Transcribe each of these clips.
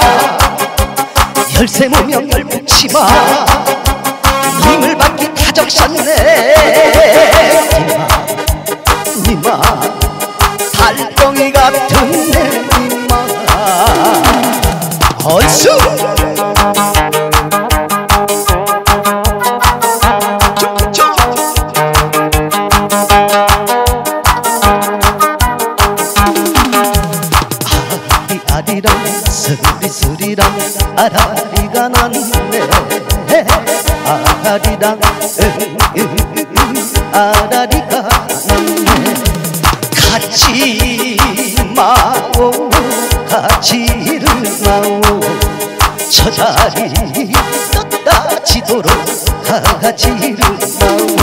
열쇠 무명 열붙지마 힘을 받기 다 적셨네. 니마 달덩이 같은 내 니마 얼쑤 아리랑 스리스리랑 아라리가 났네. 아리랑 아라리가 났네. 같이 마오 같이를 마오 저 자리 떠다지도록 같이를 마오.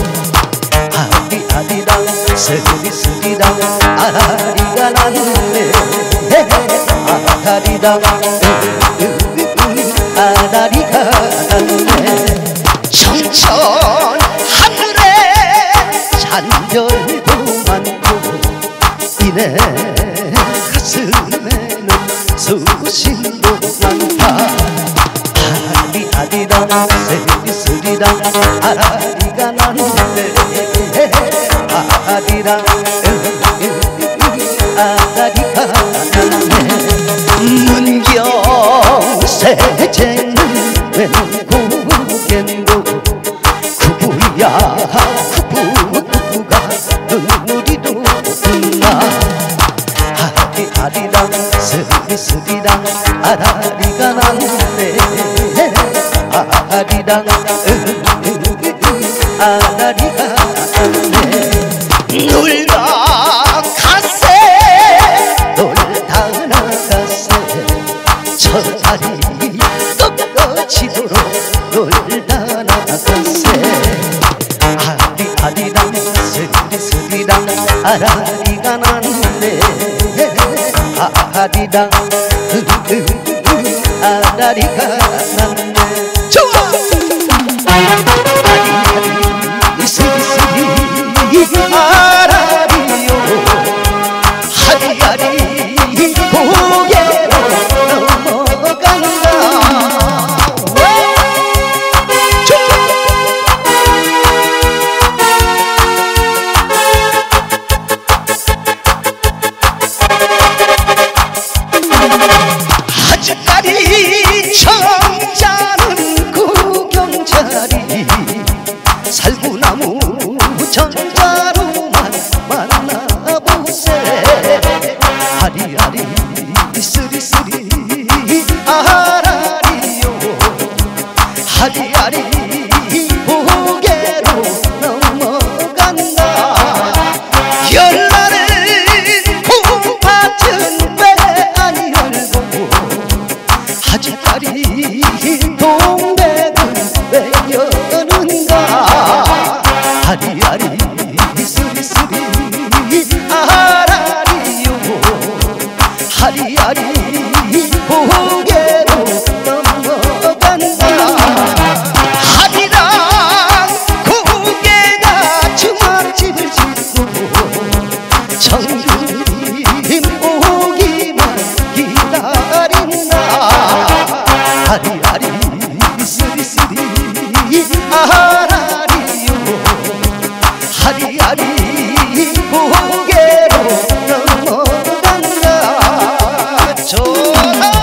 아리랑 스리스리랑 아라리가 났네. 아라리랑 아라리가 났네. 청천 하늘에 잔별도 많고 이내 가슴에는 수심도 많다. 아리랑 스리스리랑 아라리가 났네. 아리랑 아라리가 났네. 문경세제는 왼고개도 구부야 구부가 눈물이도 나. 아리랑 스리스리랑 아라리가 났네. 아리랑 아라리가 났네. 놀다 가세 놀다 나가세 저 자리 떠지도록 놀다 나가세. 아리랑 스리스리랑 아라리가 났네. 아리랑 아라리가 났네. 좋아! 아리 스리스리 아라리요 하리하리 고개로 넘어간다. 아주까리 청자는 구경자리 살구나무 정자로만 만나보세. 아리아리 스리스리 아라리요 아리아리 고개로 넘어간다. 열나는 봄밭은 왜 안 열고 아주까리 동백은 왜 여는가. 아리아리 스리스리 아라리요 아리아리 고개로 넘어간다. 아리랑 고개가 주막집을 짓고 정주님 오기만 기다린다. 아리아리 스리스리 아라리요 아리아리 고개로 넘어간다. 좋다.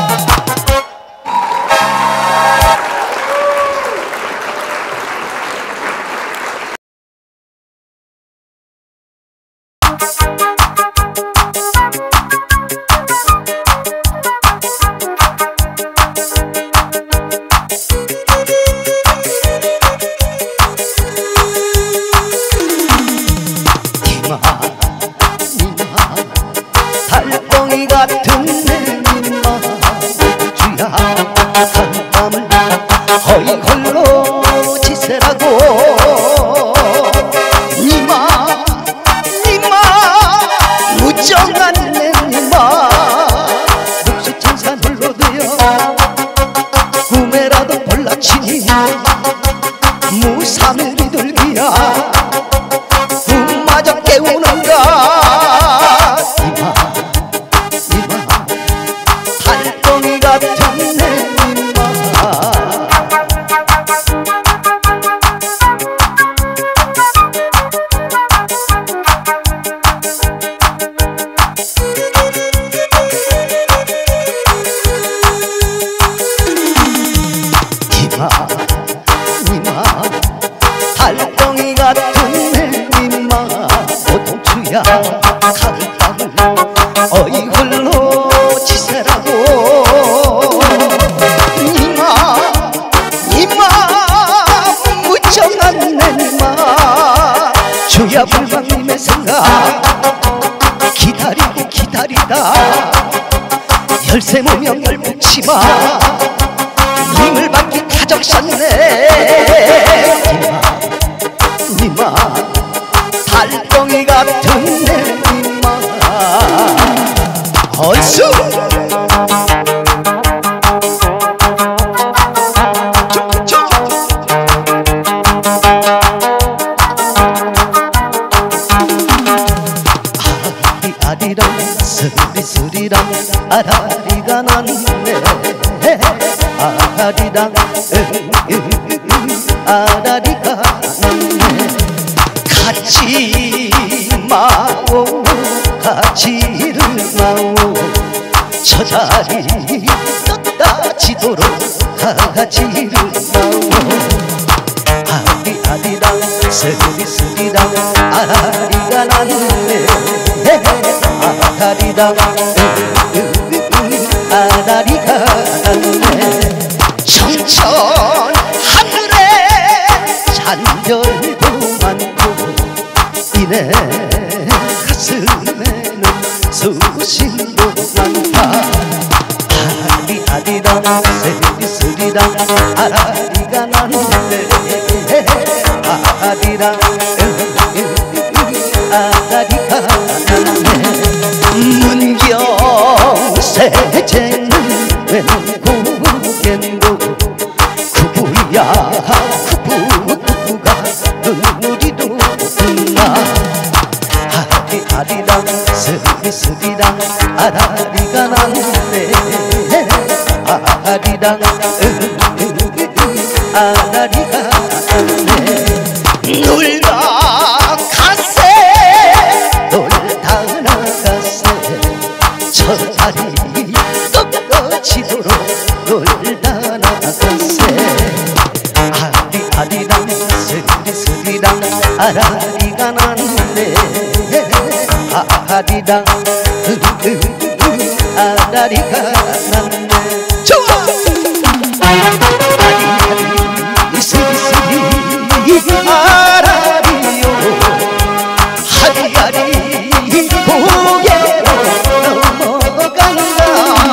달덩이 같은 내 니마 주야 한밤을 허이 홀로 지새라고. 니마 무정한 내 니마 묵수천산 홀로 되어 꿈에라도 볼라치니 무삼일 비둘기야 꿈마저 깨우는가. 달덩이 같은 치마 힘을 받기 가적셨네. 니마 달덩이 같은 내 니마 얼쑤 아리랑 스리스리랑 아라리가 났네. 아리랑 아라리가 났네. 같이 마오 같이를 마오 저 자리 떠다지도록 같이를 마오. 아리랑 스리스리랑 아라리가 났네. 아라리랑 아라리가 났네. 청천 하늘에 잔별도 많고 이내 가슴에는 수심도 많다. 아리랑 스리스리랑 아라리가 났네. 아리랑 아라리가 났네. 문경세제는 웬고개로 구부야 구부가 눈물이도 나. 아리랑 스리스리랑 아라리가 났네. 아리랑 아라리가 났네. 놀다 가세 놀다 나가세 저 자리 떠지도록 놀다 나가세. 아리랑 스리스리랑 아라리가 났네. 아리랑 아라리가 났네. 좋아! 아리아리 스리스리 아라리요 아리아리 고개로 넘어간다.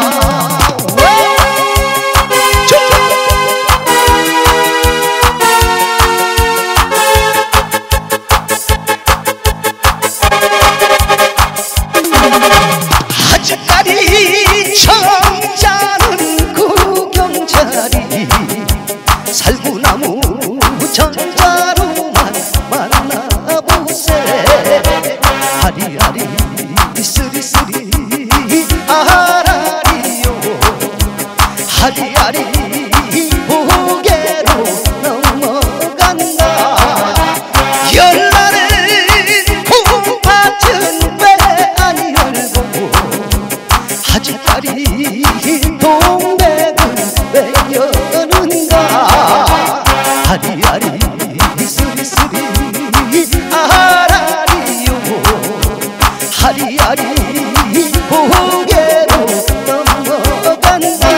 아주까리 청자는 구경자리 살구나무 전자로만 만나보세. 아리아리 스리스리 아라리요 아리아리 고개로 넘어간다. 열날은 콩팥은 왜 안 열고 아주까리 동백은 왜 여는가. 아리아리 스리스리 아라리요 아리아리 고개로 넘어간다.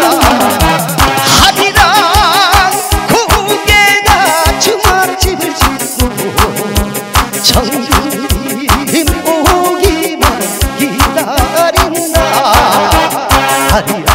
아리랑 고개가 주막집을 짓고 정규님 오기만 기다린다. 아리아리